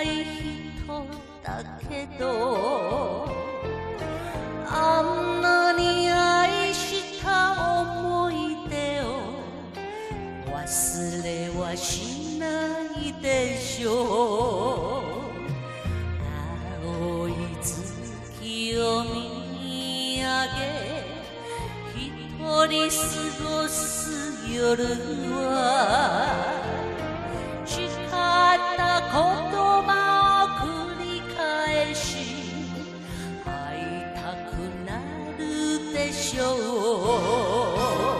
い人だけどあんなに愛した思い出を忘れはしないでしょう。青い月を見上げ一人過ごす夜は誓った言葉を繰り返し会いたくなるでしょう。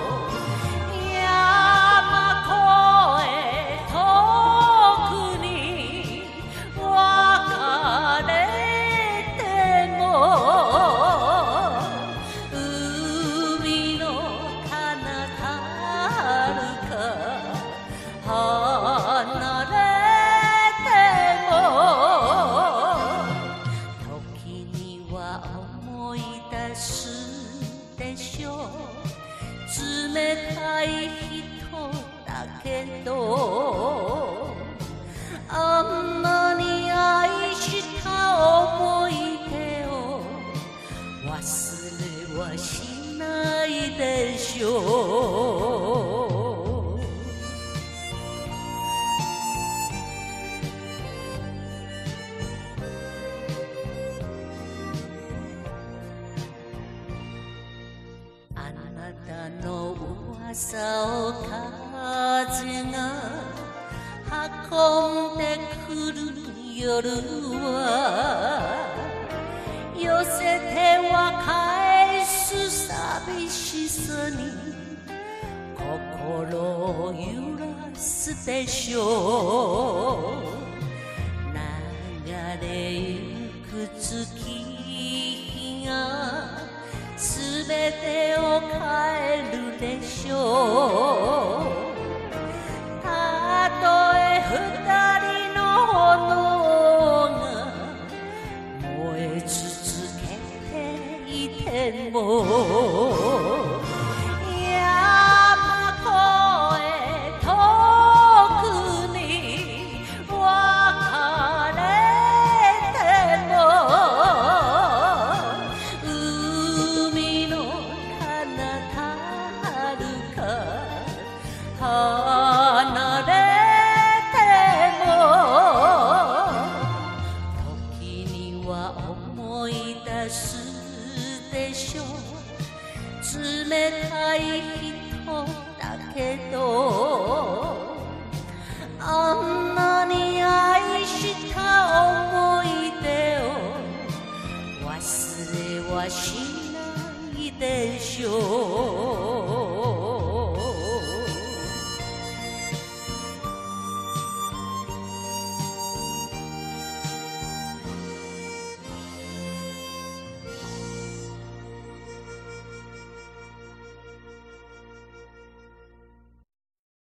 山越え遠くに別れても海の彼方遥か離れても時には思い出すでしょう。冷たい人だけどあんなに愛した思い出を忘れはしないでしょう。あなたの噂を風が運んでくる夜は寄せては返す寂しさに心を揺らすでしょう。流れゆく月日がすべてを変えるでしょう。たとえ二人の炎が燃え続けていても山越え遠くに別れても海の彼方遥か離れても時には思い出すでしょう。冷たい人だけどあんなに愛した思い出を忘れはしないでしょう。